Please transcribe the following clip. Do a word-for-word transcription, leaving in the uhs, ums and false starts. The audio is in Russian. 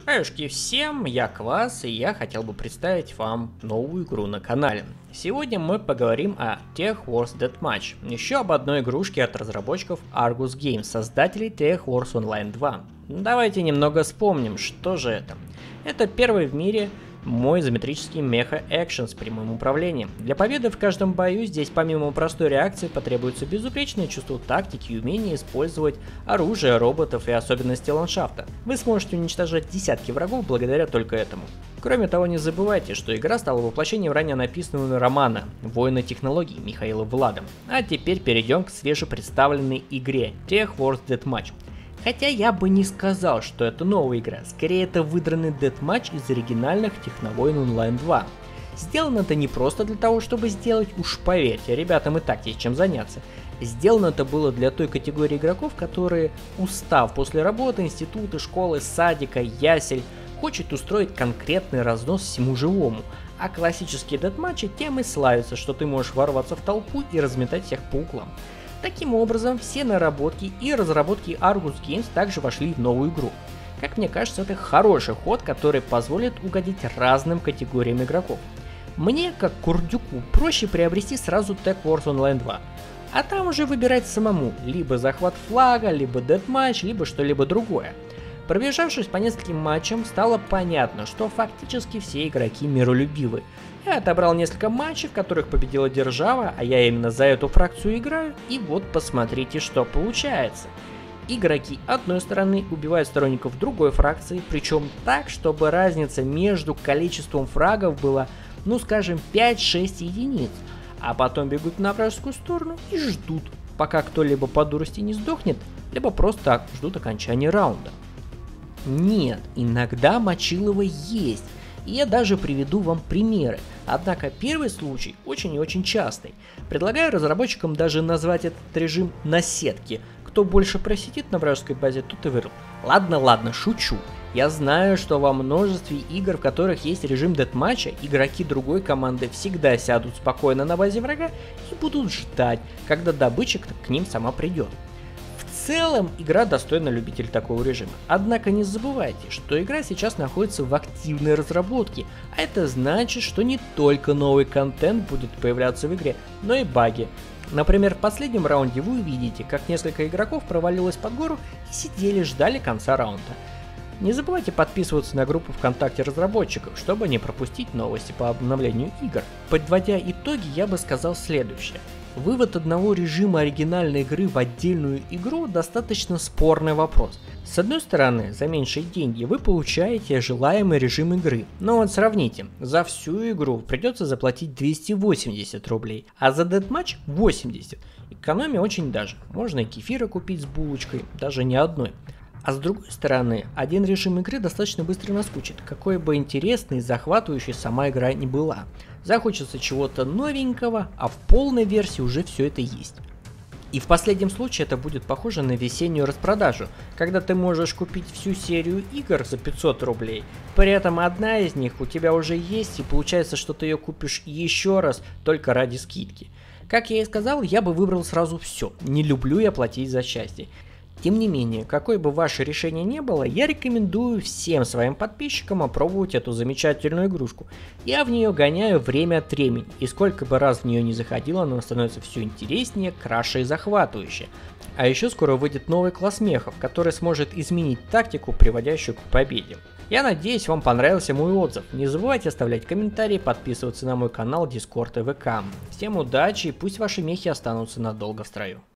Привет всем, я Квас, и я хотел бы представить вам новую игру на канале. Сегодня мы поговорим о Tech Wars Deathmatch, еще об одной игрушке от разработчиков Argus Games, создателей Tech Wars Online два. Давайте немного вспомним, что же это. Это первый в мире мой изометрический меха-экшен с прямым управлением. Для победы в каждом бою здесь помимо простой реакции потребуется безупречное чувство тактики и умение использовать оружие, роботов и особенности ландшафта. Вы сможете уничтожать десятки врагов благодаря только этому. Кроме того, не забывайте, что игра стала воплощением ранее написанного романа «Воины технологий» Михаила Владом. А теперь перейдем к свежепредставленной игре Tech Wars Deathmatch. Хотя я бы не сказал, что это новая игра, скорее это выдранный дедматч из оригинальных Техновойн Онлайн два. Сделано это не просто для того, чтобы сделать, уж поверьте, ребятам и так есть чем заняться. Сделано это было для той категории игроков, которые, устав после работы, института, школы, садика, ясель, хочет устроить конкретный разнос всему живому. А классические дедматчи тем и славятся, что ты можешь ворваться в толпу и разметать всех по углам. Таким образом, все наработки и разработки Argus Games также вошли в новую игру. Как мне кажется, это хороший ход, который позволит угодить разным категориям игроков. Мне, как курдюку, проще приобрести сразу Tech Wars Online два, а там уже выбирать самому, либо захват флага, либо дедматч, либо что-либо другое. Пробежавшись по нескольким матчам, стало понятно, что фактически все игроки миролюбивы. Я отобрал несколько матчей, в которых победила держава, а я именно за эту фракцию играю, и вот посмотрите, что получается. Игроки одной стороны убивают сторонников другой фракции, причем так, чтобы разница между количеством фрагов была, ну скажем, пять-шесть единиц, а потом бегут на вражескую сторону и ждут, пока кто-либо по дурости не сдохнет, либо просто ждут окончания раунда. Нет, иногда мочилово есть, и я даже приведу вам примеры, однако первый случай очень и очень частый. Предлагаю разработчикам даже назвать этот режим на сетке. Кто больше просидит на вражеской базе, тот и вырыл. Ладно, ладно, шучу. Я знаю, что во множестве игр, в которых есть режим дедматча, игроки другой команды всегда сядут спокойно на базе врага и будут ждать, когда добыча к ним сама придет. В целом, игра достойна любителей такого режима. Однако не забывайте, что игра сейчас находится в активной разработке, а это значит, что не только новый контент будет появляться в игре, но и баги. Например, в последнем раунде вы увидите, как несколько игроков провалилось под гору и сидели ждали конца раунда. Не забывайте подписываться на группу ВКонтакте разработчиков, чтобы не пропустить новости по обновлению игр. Подводя итоги, я бы сказал следующее. Вывод одного режима оригинальной игры в отдельную игру достаточно спорный вопрос. С одной стороны, за меньшие деньги вы получаете желаемый режим игры, но вот сравните, за всю игру придется заплатить двести восемьдесят рублей, а за дедматч восемьдесят. Экономия очень даже, можно и кефира купить с булочкой, даже не одной. А с другой стороны, один режим игры достаточно быстро наскучит, какой бы интересной и захватывающей сама игра ни была. Захочется чего-то новенького, а в полной версии уже все это есть. И в последнем случае это будет похоже на весеннюю распродажу, когда ты можешь купить всю серию игр за пятьсот рублей, при этом одна из них у тебя уже есть и получается, что ты ее купишь еще раз только ради скидки. Как я и сказал, я бы выбрал сразу все, не люблю я платить за счастье. Тем не менее, какое бы ваше решение ни было, я рекомендую всем своим подписчикам опробовать эту замечательную игрушку. Я в нее гоняю время от времени, и сколько бы раз в нее не заходил, она становится все интереснее, краше и захватывающе. А еще скоро выйдет новый класс мехов, который сможет изменить тактику, приводящую к победе. Я надеюсь, вам понравился мой отзыв. Не забывайте оставлять комментарии, подписываться на мой канал, Discord и ВК. Всем удачи и пусть ваши мехи останутся надолго в строю.